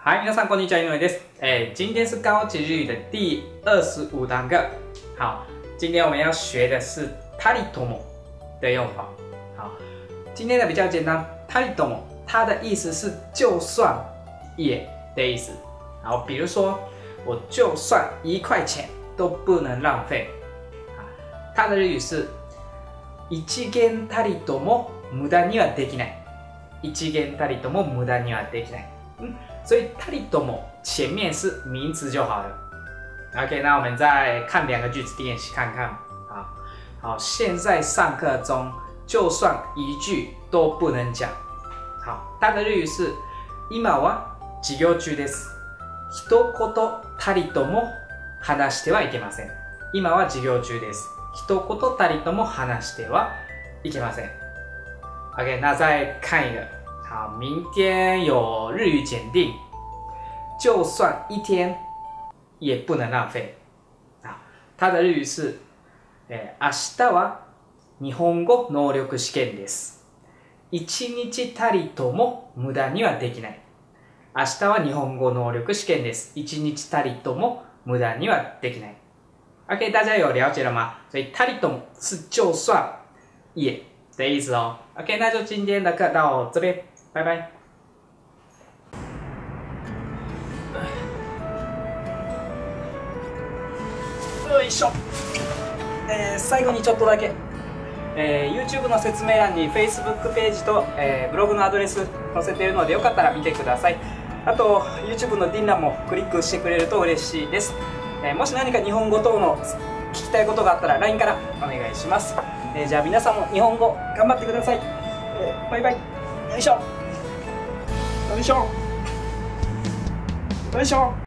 嗨，皆さんこんにちは，井上です。今天是高级日语的第25堂课。好，今天我们要学的是タリトモ的用法。好，今天的比较简单，タリトモ它的意思是就算也的意思。好，比如说我就算1块钱都不能浪费。它的日语是一元たりとも無駄にはできない。一元たりとも無駄にはできない。所以たりとも前面是名词就好了。OK， 那我们再看2个句子练习看看。好，现在上课中就算一句都不能讲。好，它的日语是今は授業中です。一言たりとも話してはいけません。今は授業中です。一言たりとも話してはいけません。OK， 那再看一个。好，明天有日语检定，就算1天也不能浪费。它的日语是，明日は日本語能力試験です。1日たりとも無駄にはできない。明日は日本語能力試験です。1日たりとも無駄にはできない。OK， 大家有了解了吗？所以たりとも是就算也的意思哦。OK， 那就今天的课到这边。拜拜。よいしょ。最後にちょっとだけ、YouTube の説明欄に Facebook ページと、ブログのアドレス載せているのでよかったら見てください。あと YouTube の DIN 欄もクリックしてくれると嬉しいです。もし何か日本語等の聞きたいことがあったら LINE からお願いします。じゃあ皆さんも日本語頑張ってください。バイバイ。よいしょ。よいしょ。よいしょ。